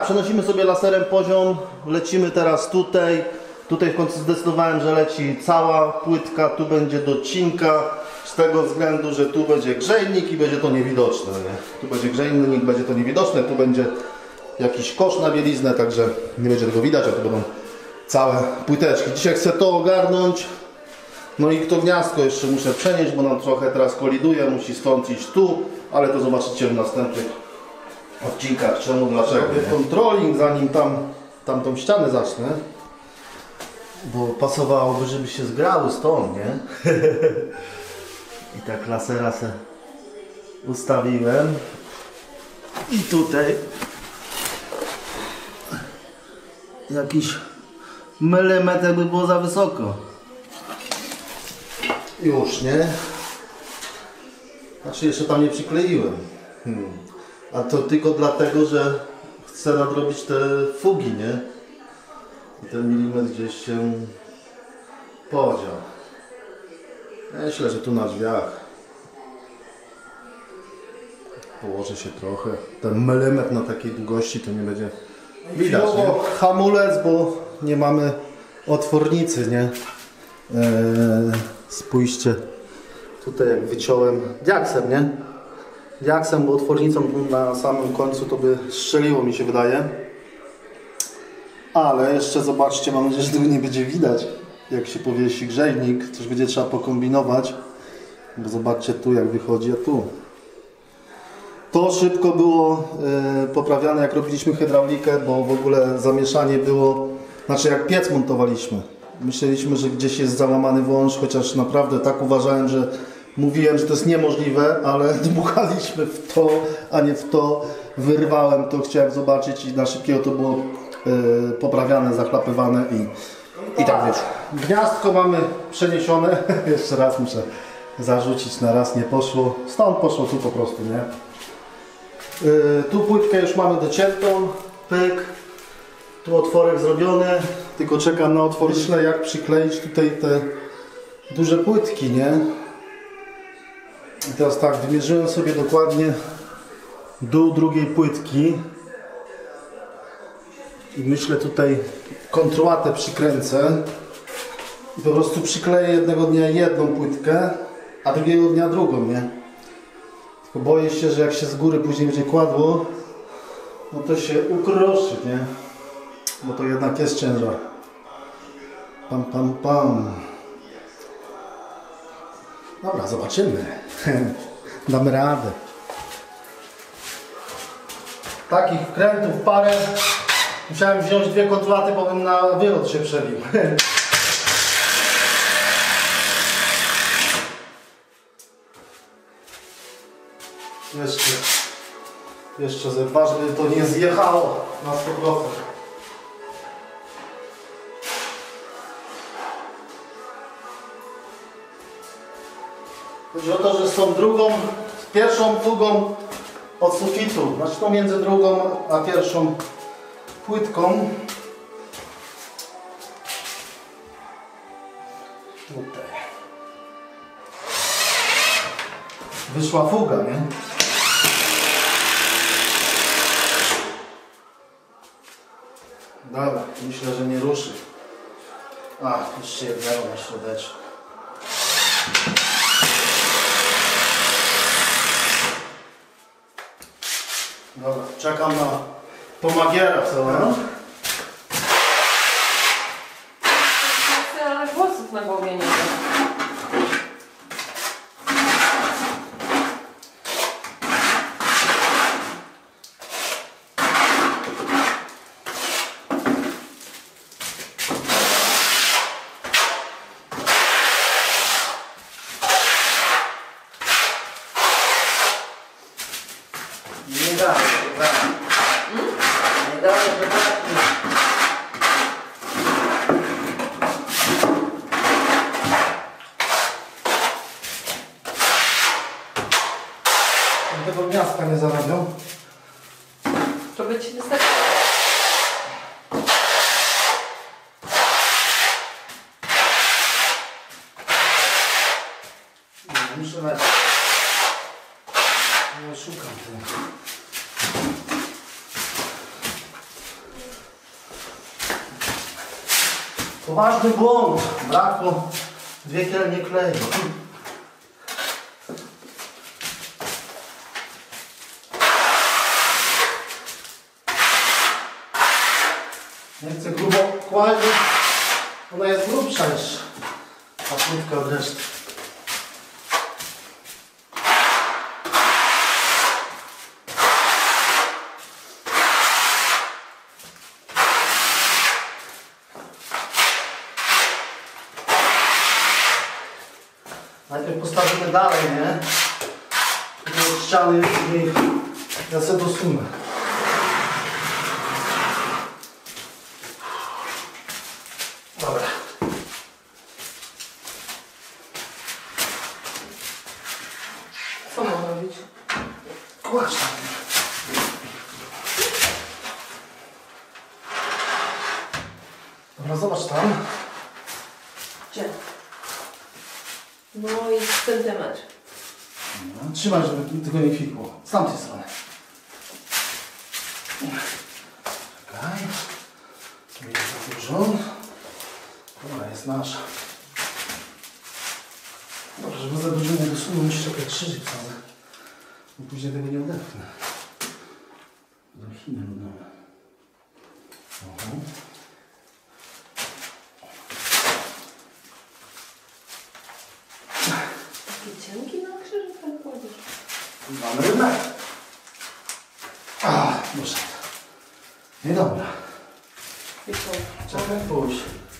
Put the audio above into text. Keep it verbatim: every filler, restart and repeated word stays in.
Przenosimy sobie laserem poziom, lecimy teraz tutaj. Tutaj w końcu zdecydowałem, że leci cała płytka, tu będzie docinka. Z tego względu, że tu będzie grzejnik i będzie to niewidoczne. Nie? Tu będzie grzejnik, będzie to niewidoczne, tu będzie jakiś kosz na bieliznę, także nie będzie tego widać, a tu będą całe płyteczki. Dzisiaj chcę to ogarnąć. No i to gniazdko jeszcze muszę przenieść, bo nam trochę teraz koliduje, musi stąd iść tu, ale to zobaczycie w następnych odcinkach, czemu, dlaczego. Kontroling, zanim tam tamtą ścianę zacznę, bo pasowałoby, żeby się zgrały stąd, nie? I tak lasera se ustawiłem i tutaj jakiś milimetr by było za wysoko. Już, nie? Znaczy jeszcze tam nie przykleiłem. Hmm. A to tylko dlatego, że chcę nadrobić te fugi, nie? I ten milimetr gdzieś się podział. Myślę, że tu na drzwiach położę się trochę. Ten milimetr na takiej długości to nie będzie widać, nie? Hamulec, bo nie mamy otwornicy, nie? Eee, spójrzcie, tutaj jak wyciąłem diaksem, nie? Diaksem, bo otwornicą na samym końcu to by strzeliło, mi się wydaje. Ale jeszcze zobaczcie, mam nadzieję, że tego nie będzie widać, jak się powiesi grzejnik. Coś będzie trzeba pokombinować. Bo zobaczcie tu, jak wychodzi, a tu. To szybko było yy, poprawiane, jak robiliśmy hydraulikę, bo w ogóle zamieszanie było, znaczy jak piec montowaliśmy. Myśleliśmy, że gdzieś jest załamany wąż, chociaż naprawdę tak uważałem, że mówiłem, że to jest niemożliwe, ale dmuchaliśmy w to, a nie w to. Wyrwałem to, chciałem zobaczyć i na szybkiego to było yy, poprawiane, zachlapywane i, i tak wyszło. Gniazdko mamy przeniesione. Jeszcze raz muszę zarzucić, na raz nie poszło. Stąd poszło tu po prostu, nie? Yy, tu płytkę już mamy dociętą. Pyk. Tu otworek zrobiony. Tylko czekam na otwór. Myślę, jak przykleić tutaj te duże płytki, nie? I teraz tak, wymierzyłem sobie dokładnie dół drugiej płytki i myślę, tutaj kontrłatę przykręcę i po prostu przykleję jednego dnia jedną płytkę, a drugiego dnia drugą, nie? Tylko boję się, że jak się z góry później będzie kładło, no to się ukroszy, nie? Bo to jednak jest ciężar. Pam, pam, pam. Dobra, zobaczymy. Damy radę. Takich wkrętów parę. Musiałem wziąć dwie kotlaty, bo bym na wylot się przebił. Jeszcze, jeszcze ze dwa, żeby to nie zjechało na sto procent. Chodzi o to, że z tą drugą, z pierwszą fugą od sufitu, znaczy to między drugą a pierwszą płytką. Tutaj. Wyszła fuga, nie? Dobra, myślę, że nie ruszy. A, jeszcze jednego na środeczku. Dobra, czekam na pomagiera, co? No? Ale włosów na głowie nie ma. Nie dało, nie dało. Nie dało, że tak. Tego gniazdka nie zarabią. To by ci wystarczy. Muszę nawet... No, szukam tego. Poważny błąd. Brakło dwie kielnie kleju. Nie chcę grubo kłaść, ona jest grubsza niż paprytka od reszty. Najpierw postawimy dalej, nie? Tutaj od ściany i ja sobie dosunę. Dobra. Co mam robić? Kładź tam. Dobra, zobacz tam. Gdzie? No i centymetr. No, trzymaj, żeby tego nie kwitło. Z tamtej strony. Czekaj. Nie jest za dużo. Dobra, jest nasza. Dobrze, żeby za dużo nie dosunąć, czekaj, krzyżyk cały. Bo później tego nie odepchnę. Do Chiny ludowe. Mhm. Takie cienki na krzyżówkę kładziesz. Mamy rynek. A, muszę. Niedobra. I co? Czekaj, pójdź.